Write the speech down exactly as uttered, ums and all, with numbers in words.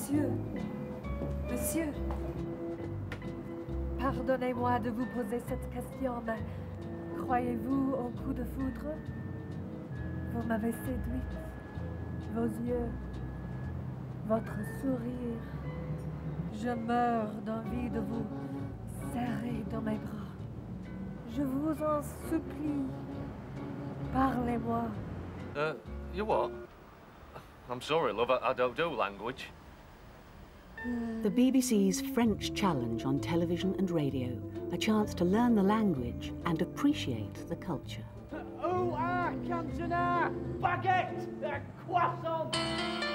Monsieur, monsieur, pardonnez-moi de vous poser cette question, mais croyez-vous au coup de foudre? Vous m'avez séduite, vos yeux, votre sourire. Je meurs d'envie de vous serrer dans mes bras. Je vous en supplie, parlez-moi. Uh, you what? I'm sorry, love, I, I don't do language. The B B C's French Challenge on television and radio, a chance to learn the language and appreciate the culture. Oh, ah, cantonat, baguette, croissant.